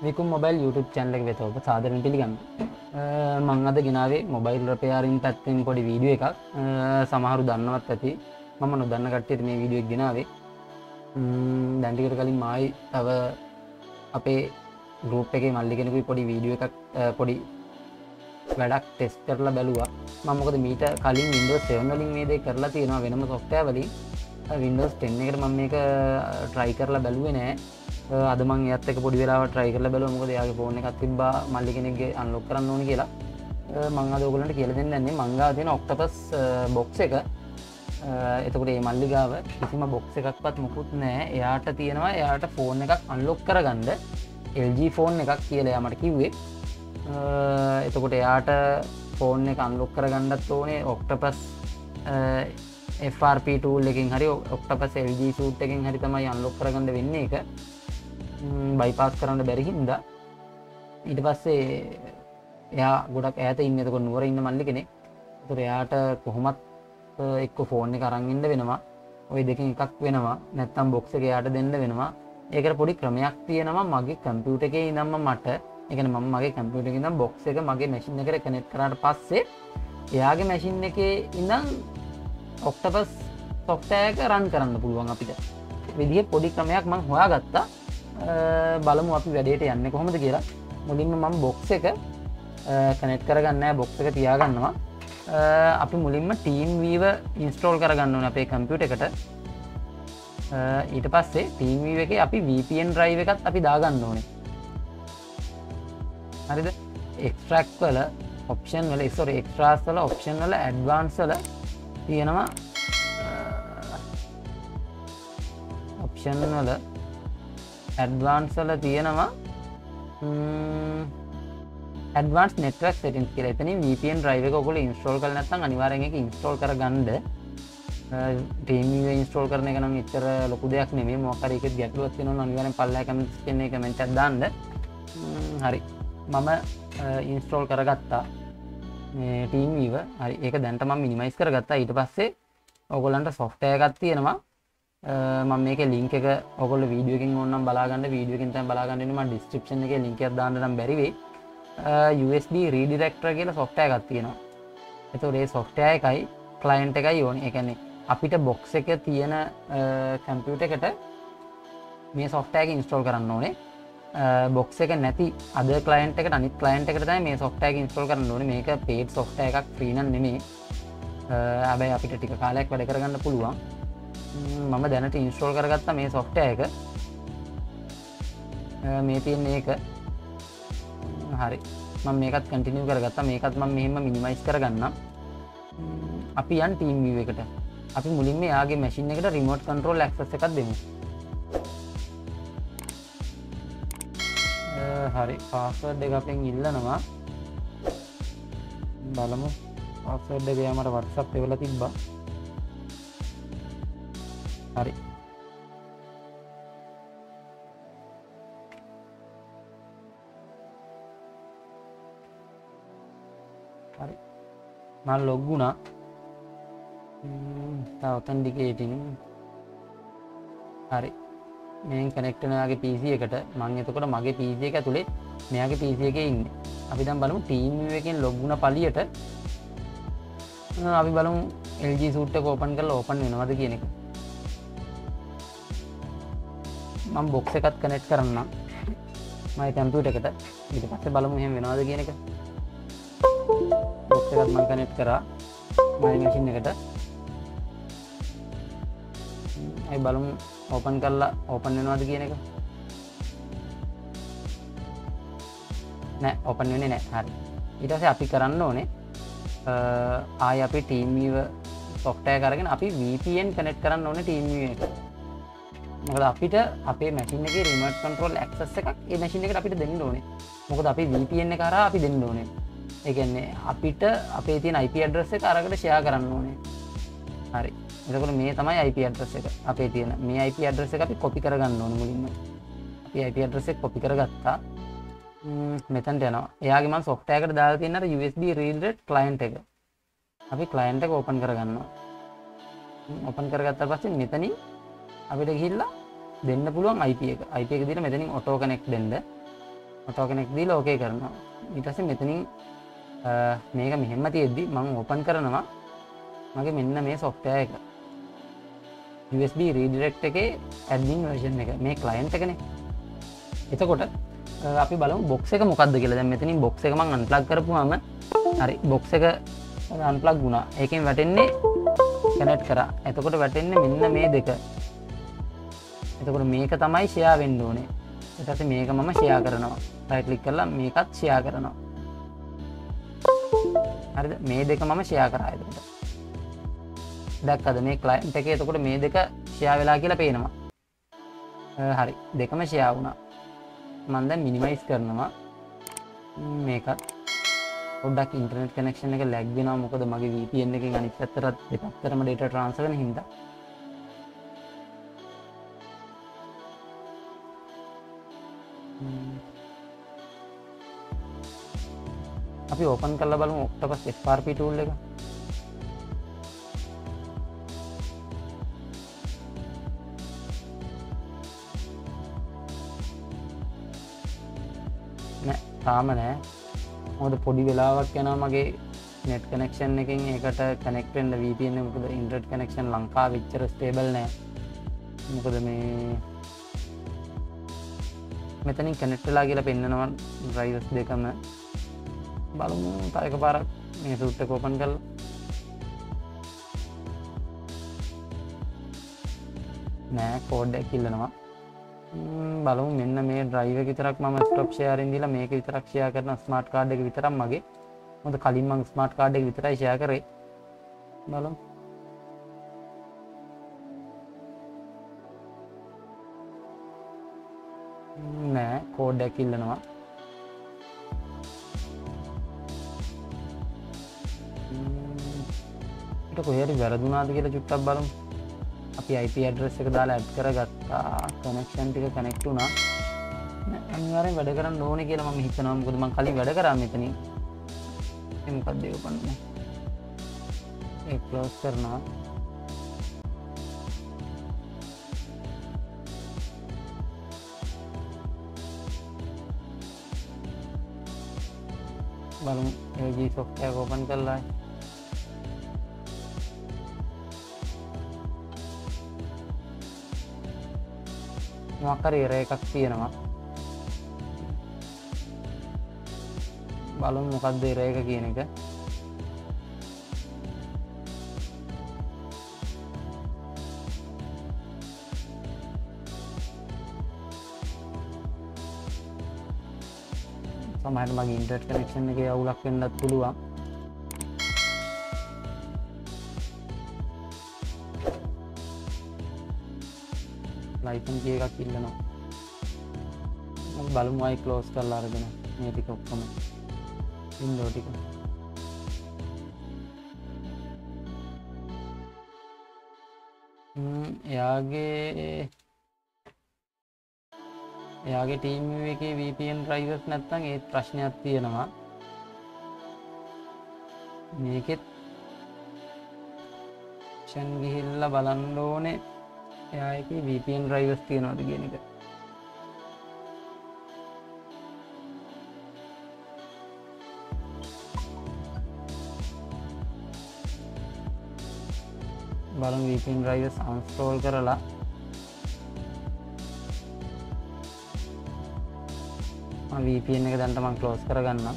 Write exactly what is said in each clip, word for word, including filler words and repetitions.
විකුම් mobile YouTube channel එක වෙත ඔබ සාදරයෙන් පිළිගන්නවා. මම අද ගෙනාවේ මොබයිල් රිපෙයාරින් පැත්තෙන් පොඩි වීඩියෝ එකක්. සමහරු දන්නවත් ඇති. මම නොදන්න කට්ටියට මේ වීඩියෝ එක ගෙනාවේ. දැන් ටිකට කලින් මායි තව අපේ ගෲප් එකේ මල්ලි කෙනෙකුයි පොඩි වීඩියෝ එකක් පොඩි වැඩක් ටෙස්ට් කරලා බැලුවා. මම මොකද මීට කලින් Windows seven වලින් මේ දේ කරලා තියෙනවා වෙනම software වලින්. Windows ten එකට මම මේක try කරලා බැලුවේ නෑ. අද මං එයත් එක පොඩි වෙලාවක් try කරලා බැලුවා. මොකද එයාගේ ෆෝන් එකක් තිබ්බා මල්ලි කෙනෙක්ගේ අන්ලොක් කරන්න ඕනේ කියලා. මං අද ඔයගොල්ලන්ට කියලා දෙන්න යන්නේ මං ගාව තියෙන Octopus box එක. එතකොට මේ මල්ලි ගාව කිසිම box එකක්වත් මුකුත් නෑ. එයාට තියෙනවා එයාට ෆෝන් එකක් අන්ලොක් කරගන්න L G ෆෝන් එකක් කියලා එයා මට කිව්වේ. එතකොට එයාට ෆෝන් එක අන්ලොක් කරගන්නත් ඕනේ Octopus F R P tool එකකින් හරි Octopus L G suite එකකින් හරි තමයි අන්ලොක් කරගන්න වෙන්නේ ඒක. බයිපාස් කරන්න බැරි හින්දා ඊට පස්සේ එයා ගොඩක් ඈත ඉන්නේ. එතකොට නුවර ඉන්න මල්ලි කෙනෙක්. ඒතර එයාට කොහොමත් එක්ක ෆෝන් එක අරන් ඉන්න වෙනවා. ওই දෙකෙන් එකක් වෙනවා. නැත්නම් බොක්ස් එක එයාට දෙන්න වෙනවා. ඒකට පොඩි ක්‍රමයක් තියෙනවා මගේ කම්පියුටර් එකේ ඉඳන්ම මට. ඒ කියන්නේ මම මගේ කම්පියුටර් එකේ ඉඳන් බොක්ස් එක මගේ මැෂින් එකට කනෙක්ට් කරාට පස්සේ එයාගේ මැෂින් එකේ ඉඳන් Octopus software එක run කරන්න පුළුවන් අපිට. විදිහේ පොඩි ක්‍රමයක් මම හොයාගත්තා. බලමු අපි වැඩේට යන්නේ කොහොමද කියලා. මුලින්ම මම box එක කනෙක්ට් කරගන්න නැහැ. box එක තියාගන්නවා. අපි මුලින්ම TeamViewer install කරගන්න ඕනේ අපේ කම්පියුටර් එකට. ඊට පස්සේ TeamViewer එකේ අපි V P N drive එකත් අපි දාගන්න ඕනේ. හරිද? extract වල option වල sorry extras වල option වල advanced වල තියෙනවා option වල advanced වල තියෙනවා advanced network settings කියලා. එතනින් V P N drive එක ඔයගොල්ලෝ install කරලා නැත්නම් අනිවාර්යෙන් ඒක install කරගන්න. TeamViewer install කරන එක නම් එච්චර ලොකු දෙයක් නෙමෙයි. මොකක් හරි එකෙත් ගැටලුවක් තියෙනවා නම් අනිවාර්යෙන් පල්ලෙහා කමෙන්ට්ස් එකේ කමෙන්ට් එකක් දාන්න. හරි. මම install කරගත්තා මේ TeamViewer. හරි. ඒක දැන්ට මම minimize කරගත්තා. ඊට පස්සේ ඔයගොල්ලන්ට software එකක් තියෙනවා. මම මේකේ link එක ඔයගොල්ලෝ වීඩියෝ එකකින් ඕනනම් බලා ගන්න. වීඩියෝ එකකින් තමයි බලා ගන්න ඉන්නේ. මම description එකේ link එකක් දාන්න නම් බැරි වෙයි. U S B redirector කියලා software එකක් තියෙනවා. ඒතකොට මේ software එකයි client එකයි ඕනේ. ඒ කියන්නේ අපිට box එකේ තියෙන computer එකට මේ software එක install කරන්න ඕනේ. box එක නැති other client එකට අනිත් client එකට තමයි මේ software එක install කරන්න ඕනේ. මේක paid software එකක් free නම් නෙමෙයි. හැබැයි අපිට ටික කාලයක් වැඩ කරගන්න පුළුවන්. මම දැනට ඉන්ස්ටෝල් කරගත්තා මේ software එක. මේ තියෙන මේක. හරි. මම මේකත් කන්ටිනියු කරගත්තා. මේකත් මම මෙහෙම මිනිමයිස් කරගන්නම්. අපි යන් TeamViewer එකට. අපි මුලින්ම යාගේ මැෂින් එකට remote control access එකක් දෙමු. හරි. password එක අපෙන් ඉල්ලනවා. බලමු. password එක යා මට WhatsApp එකවල තිබ්බා. හරි. හරි. මම ලොග් වුණා. authenticating. හරි. මෙන් කනෙක්ට් වෙන යාගේ P C එකට මම එතකොට මගේ P C එක ඇතුලේ මෙයාගේ P C එකේ ඉන්නේ. අපි දැන් බලමු TeamViewer එකෙන් ලොග් වුණ පළියට අපි බලමු L G suite එක open කරලා open වෙනවද කියන එක. මම box එකත් කනෙක්ට් කරන්නම් මගේ කම්පියුටර් එකට. ඊට පස්සේ බලමු එහෙම වෙනවද කියන එක. box එකත් මම කනෙක්ට් කරා මගේ මැෂින් එකට. අපි බලමු open කරලා open වෙනවද කියන එක. නෑ open වෙන්නේ නෑ. හරි. ඊට පස්සේ අපි කරන්න ඕනේ ආයි අපි TeamViewer software එක අරගෙන අපි V P N connect කරන්න ඕනේ TeamViewer එකට. මොකද අපිට අපේ මැෂින් එකේ remote control access එකක් ඒ මැෂින් එකට අපිට දෙන්න ඕනේ. මොකද අපි V P N එක හරහා අපි දෙන්න ඕනේ. ඒ කියන්නේ අපිට අපේ තියෙන I P address එක අරකට share කරන්න ඕනේ. හරි. එතකොට මේ තමයි I P address එක. අපේ තියෙන මේ I P address එක අපි copy කරගන්න ඕනේ මුලින්ම. අපි I P address එක copy කරගත්තා. මෙතනට යනවා. එයාගේ මම software එකට දාලා තියෙන අර U S B redirect client එක. අපි client එක open කරගන්නවා. open කරගත්තා පස්සේ මෙතනින් අපිට ගිහිල්ලා දෙන්න පුළුවන් I P එක. I P එක දීලා මෙතනින් auto connect දෙන්න. තව කෙනෙක් දීලා ඕකේ කරනවා. ඊට පස්සේ මෙතනින් මේක මෙහෙම තියෙද්දි මම ඕපන් කරනවා මගේ මෙන්න මේ software එක. යු එස් බී redirect එකේ admin version එක මේ client එකනේ. එතකොට අපි බලමු box එක මොකක්ද කියලා. දැන් මෙතනින් box එක මම unplug කරපුවාම හරි box එක unplug වුණා. ඒකෙන් වැටෙන්නේ connect කරා. එතකොට වැටෙන්නේ මෙන්න මේ දෙක. එතකොට මේක තමයි share වෙන්න ඕනේ. ඊට පස්සේ මේක මම share කරනවා. right click කරලා මේකත් share කරනවා. හරිද? මේ දෙක මම share කරා. එතකොට දැක්කද මේ client එකේ එතකොට මේ දෙක share වෙලා කියලා පේනවා. හරි. දෙකම share වුණා. මම දැන් minimize කරනවා. මේකත් පොඩ්ඩක් internet connection එක lag වෙනවා. මොකද මගේ V P N එකෙන් අනිත් පැත්තට දෙපැත්තටම data transfer වෙන හින්දා. අපි ඕපන් කරලා බලමු Octopus F R P tool එක. නෑ තාම නෑ. මොකද පොඩි වෙලාවක් යනවා මගේ net connection එකෙන් ඒකට connect වෙන්න V P N එක. මොකද internet connection ලංකාවේ එච්චර stable නෑ. මොකද මේ මෙතනින් connect වෙලා කියලා පෙන්නනවා drivers දෙකම. බලමු තව එකපාරක් මේ සූට් එක ඕපන් කරලා. නෑ කෝඩ් එක කිල්ලනවා. බලමු මෙන්න මේ drive එක විතරක් මම stop sharing දීලා මේක විතරක් share කරන smart card එක විතරක් මගේ. මොකද කලින් මම smart card එක විතරයි share කරේ. බලමු. නෑ කෝඩ් එක කිල්ලනවා. ඊට කොහේ හරි වැරදුනාද කියලා චුට්ටක් බලමු. අපි I P address එක දාලා add කරගත්තා. connection ටික connect වුණා. අනිවාර්යෙන් වැඩ කරන්න ඕනේ කියලා මම හිතනවා. මොකද මම කලින් වැඩ කරා මෙතනින්. මේ මොකක්ද ඒක open නේ. ඒක close කරනවා. බලමු A G software එක open කරලා. මොකක් හරි error එකක් තියෙනවා. බලමු මොකක්ද error එක කියන එක. සමහරවිට මගේ ඉන්ටර්නෙට් කනෙක්ෂන් එකේ අවුලක් වෙන්නත් පුළුවන්. ලයිසන් කී එකක් ඉල්ලනවා. මම බලමු අය ක්ලෝස් කරලා අරගෙන මේ ටික ඔක්කොම වින්ඩෝ ටික. හ්ම් එයාගේ එයාගේ ටීම් එකේ V P N drivers නැත්නම් ඒත් ප්‍රශ්නයක් තියෙනවා. මේකෙත් ෂන් ගිහිල්ලා බලන්න ඕනේ එයා එකේ V P N drivers තියෙනවද කියන එක. බලමු V P N drivers uninstall කරලා V P N එක දැන්ට මම ක්ලෝස් කරගන්නම්.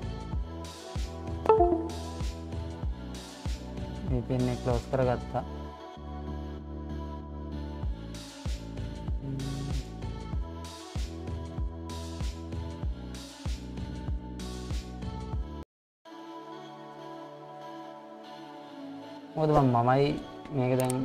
V P N එක ක්ලෝස් කරගත්තා. මොකද මමයි මේක දැන්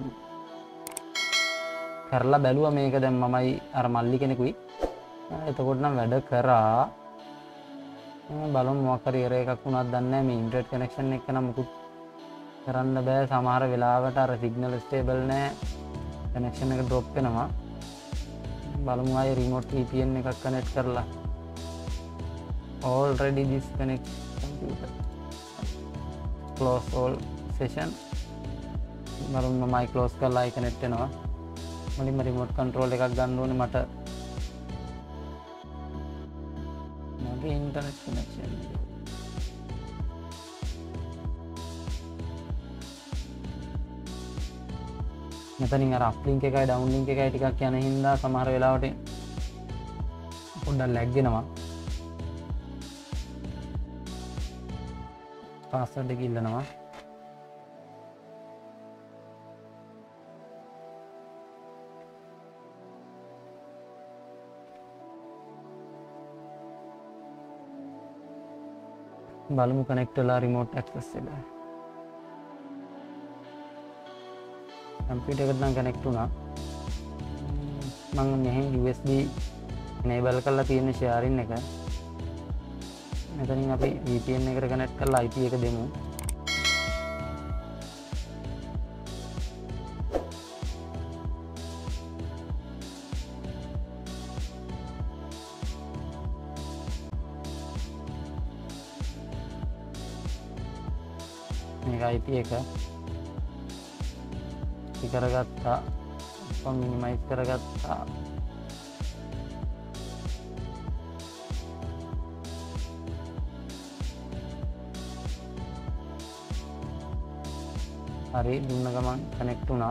කරලා බැලුවා. මේක දැන් මමයි අර මල්ලි කෙනෙකුයි. එතකොට නම් වැඩ කරා. බලමු මොකක් හරි error එකක් වුණාද දන්නේ නැහැ. මේ ඉන්ටර්නෙට් කනෙක්ෂන් එක නම් මුකුත් කරන්න බෑ. සමහර වෙලාවට අර සිග්නල් ස්ටේබල් නැහැ. කනෙක්ෂන් එක ඩ්‍රොප් වෙනවා. බලමු ආයේ රිමෝට් V P N එකක් කනෙක්ට් කරලා. already disconnect computer. close all session. බලමු මමයි ක්ලෝස් කරලා ආයි කනෙක්ට් වෙනවා. මුලින්ම රිමෝට් කන්ට්‍රෝල් එකක් ගන්න ඕනේ මට. මගේ ඉන්ටර්නෙට් කනෙක්ෂන් මෙතනින් අර අප්ලින්ක් එකයි ඩවුන් ලින්ක් එකයි ටිකක් යන හින්දා සමහර වෙලාවට පොඩ්ඩක් ලැග් වෙනවා. පාස්වර්ඩ් එක ඉල්ලනවා. බලමු කනෙක්ට් වෙලා රිමෝට් ඇක්සස් එක. කම්පියුටර් එකට නම් කනෙක්ට් වුණා. මම මෙහෙන් යූ එස් බී enable කරලා තියෙන sharing එක. මෙතනින් අපි V P N එකට කනෙක්ට් කරලා I P එක දෙමු. මේක I P එක කරගත්තා. මිනිමයිස් කරගත්තා. හරි දුන්න ගමන් කනෙක්ට් වුණා.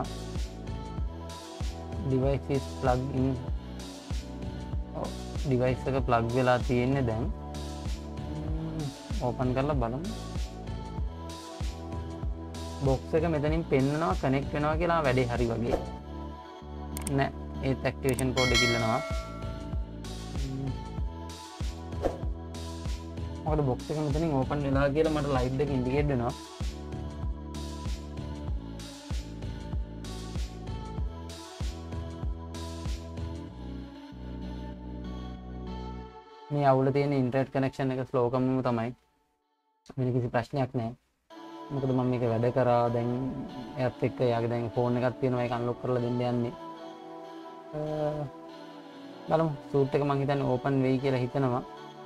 device is plugged in. device එක plug වෙලා තියෙන්නේ දැන්. open කරලා බලමු. box එක මෙතනින් පෙන්නනවා කනෙක්ට් වෙනවා කියලා වැඩේ හරි වගේ. නෑ ඒත් activation code එක ඉල්ලනවා. මොකද box එක මෙතනින් open වෙලා කියලා මට light එක indicate වෙනවා. මේ අවුල තියෙන ඉන්ටර්නෙට් කනෙක්ෂන් එක ස්ලෝ කමම තමයි. වෙන කිසි ප්‍රශ්නයක් නැහැ. මොකද මම මේක වැඩ කරා දැන් එයත් එක්ක යාගේ දැන් ෆෝන් එකක් තියෙනවා ඒක අන්ලොක් කරලා දෙන්න යන්නේ. බලමු සූට් එක මම හිතන්නේ ඕපන් වෙයි කියලා හිතනවා.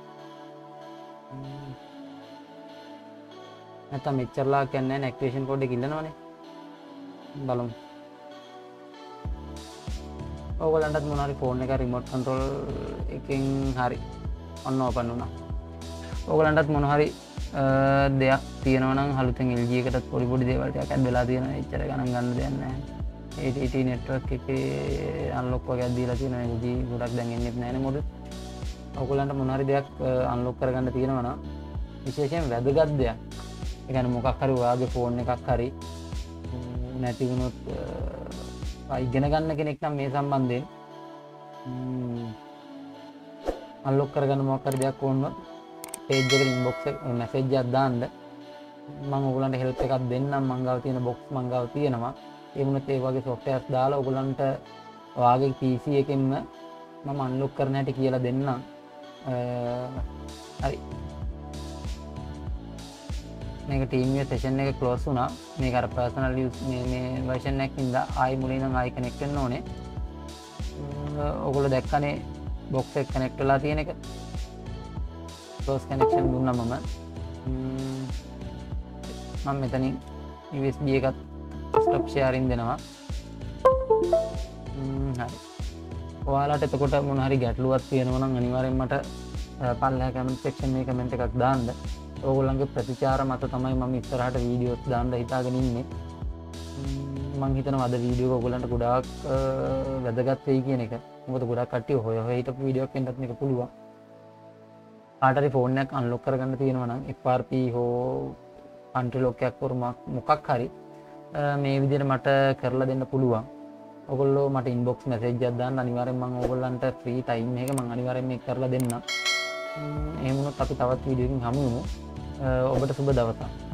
නැත්නම් මෙච්චරලා කියන්නේ නැහැ ඇක්ටිවේෂන් කෝඩ් එක ඉල්ලනවනේ. බලමු. ඕගොල්ලන්ටත් මොනවා හරි ෆෝන් එක රිමෝට් කන්ට්‍රෝල් එකකින් හරි ඔන්න ඕපන් වුණා. ඕගොල්ලන්ටත් මොනවා හරි දෙයක් තියෙනවා නම් අලුතෙන් L G එකටත් පොඩි පොඩි දේවල් ටිකක් ඇඩ් වෙලා තියෙනවා. එච්චර ගණන් ගන්න දෙයක් නැහැ. A T T network එකේ unlock වගේක් දීලා තියෙනවා. L G ගොඩක් දැන් එන්නේත් නැහැ නේ මොකද. ඕගොල්ලන්ට මොනවා හරි දෙයක් unlock කරගන්න තියෙනවා නම් විශේෂයෙන් වැදගත් දෙයක්. ඒ කියන්නේ මොකක් හරි ඔයාගේ ෆෝන් එකක් හරි නැති වුණොත් ඉගෙන ගන්න කෙනෙක් නම් මේ සම්බන්ධයෙන් අන්ලොක් කරගන්න මොකක් හරි දෙයක් ඕනොත් page එකට inbox එක message එකක් දාන්න මම ඔයගලන්ට help එකක් දෙන්නම්. මං ගාව තියෙන box මං ගාව තියෙනවා. ඒ වුණත් ඒ වගේ softwares දාලා ඔයගලන්ට ඔයාගේ P C එකෙන්ම මම අන්ලොක් කරන හැටි කියලා දෙන්නම්. හරි මේක team එක session එක close වුණා. මේක අර personal use මේ මේ version එකකින් ඉඳලා ආයි මුලින් ඉඳන් ආයි connect වෙන්න ඕනේ. ඔයගොල්ලෝ දැක්කනේ box එක connect වෙලා තියෙන එක. close connection දුන්නා මම. මම මෙතනින් U S B එකත් stop sharing දෙනවා. හරි. ඔයාලට එතකොට මොන හරි ගැටලුවක් තියෙනවා නම් අනිවාර්යෙන් මට පල්ලෙහා comment section එකේ comment එකක් දාන්න. ඕගොල්ලන්ගේ ප්‍රතිචාර මත තමයි මම ඉස්සරහට වීඩියෝස් දාන්න හිතාගෙන ඉන්නේ. මම හිතනවා අද වීඩියෝ එක ඔයගොල්ලන්ට ගොඩාක් වැදගත් වෙයි කියන එක. මොකද ගොඩාක් කට්ටිය හොය හොය හිටපු වීඩියෝ එකක් වෙන්නත් මේක පුළුවන්. කාට හරි ෆෝන් එකක් අන්ලොක් කරගන්න තියෙනවා නම් F R P හෝ country lock එකක් වර මොකක් හරි මේ විදිහට මට කරලා දෙන්න පුළුවන්. ඔයගොල්ලෝ මට inbox message එකක් දාන්න අනිවාර්යෙන් මම ඔයගොල්ලන්ට free time එක මම අනිවාර්යෙන් මේක කරලා දෙන්නම්. එහෙම වුණොත් අපි තවත් වීඩියෝ එකකින් හමු වෙමු. ඔබට සුබ දවසක්.